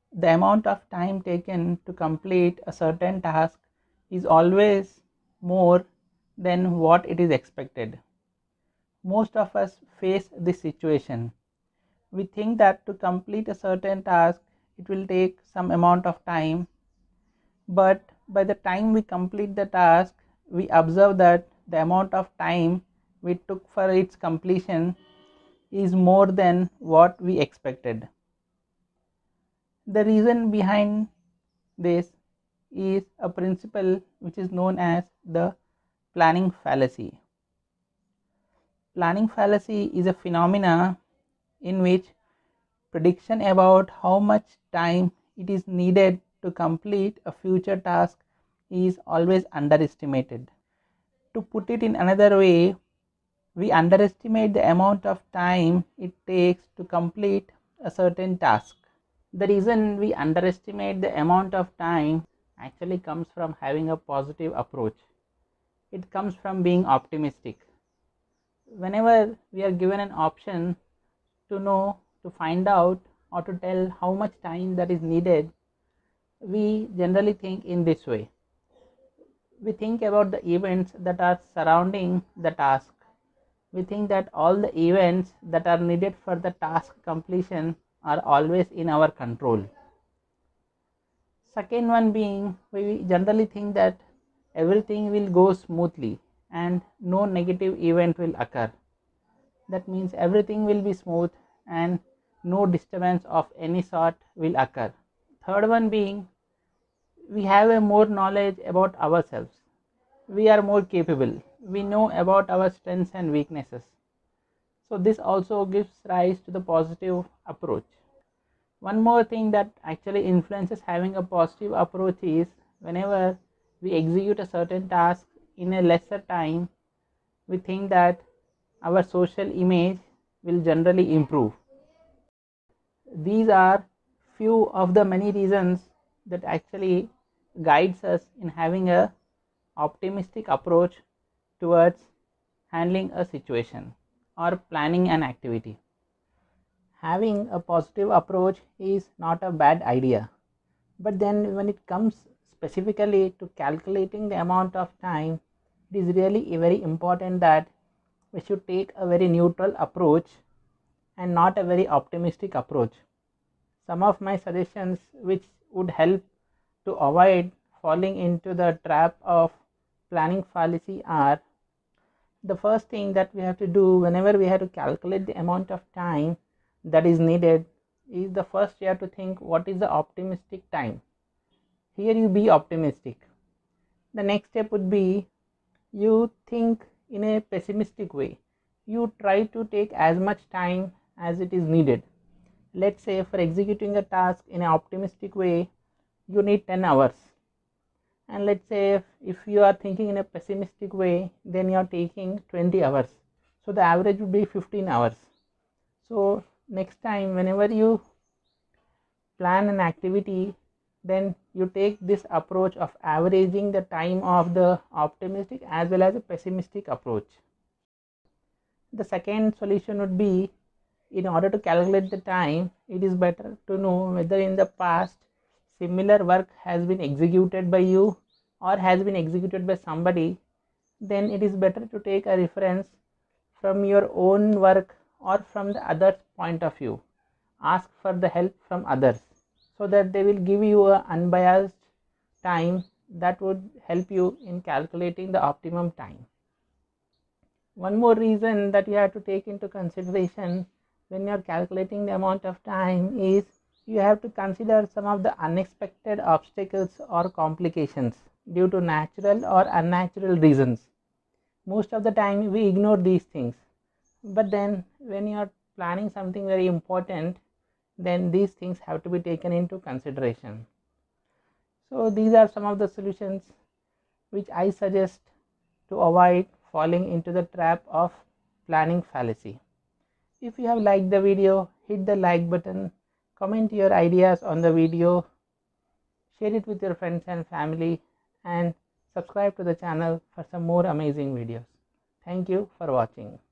the amount of time taken to complete a certain task is always more than what it is expected. Most of us face this situation. We think that to complete a certain task, it will take some amount of time, but by the time we complete the task, we observe that the amount of time we took for its completion is more than what we expected. The reason behind this is a principle which is known as the planning fallacy. Planning fallacy is a phenomena in which prediction about how much time it is needed to complete a future task is always underestimated. To put it in another way, we underestimate the amount of time it takes to complete a certain task. The reason we underestimate the amount of time actually comes from having a positive approach. It comes from being optimistic. Whenever we are given an option to know, to find out, or to tell how much time that is needed, we generally think in this way. We think about the events that are surrounding the task. We think that all the events that are needed for the task completion are always in our control. Second one being, we generally think that everything will go smoothly and no negative event will occur. That means everything will be smooth and no disturbance of any sort will occur. Third one being, we have a more knowledge about ourselves. We are more capable. We know about our strengths and weaknesses. So this also gives rise to the positive approach. One more thing that actually influences having a positive approach is whenever we execute a certain task in a lesser time, we think that our social image will generally improve. These are few of the many reasons that actually guides us in having a optimistic approach towards handling a situation or planning an activity. Having a positive approach is not a bad idea, but then when it comes specifically to calculating the amount of time, it is really very important that we should take a very neutral approach and not a very optimistic approach. Some of my suggestions which would help to avoid falling into the trap of planning fallacy are: the first thing that we have to do whenever we have to calculate the amount of time that is needed is, the first you have to think what is the optimistic time. Here you be optimistic. The next step would be, you think in a pessimistic way. You try to take as much time as it is needed. Let's say for executing a task in an optimistic way, you need 10 hours. And let's say if you are thinking in a pessimistic way, then you are taking 20 hours. So the average would be 15 hours. So next time whenever you plan an activity, then you take this approach of averaging the time of the optimistic as well as a pessimistic approach. The second solution would be, in order to calculate the time, it is better to know whether in the past similar work has been executed by you or has been executed by somebody. Then it is better to take a reference from your own work or from the other's point of view. Ask for the help from others so that they will give you an unbiased time that would help you in calculating the optimum time. One more reason that you have to take into consideration when you are calculating the amount of time is, you have to consider some of the unexpected obstacles or complications due to natural or unnatural reasons. Most of the time we ignore these things, but then when you are planning something very important, then these things have to be taken into consideration. So these are some of the solutions which I suggest to avoid falling into the trap of planning fallacy. If you have liked the video, hit the like button, comment your ideas on the video, share it with your friends and family, and subscribe to the channel for some more amazing videos. Thank you for watching.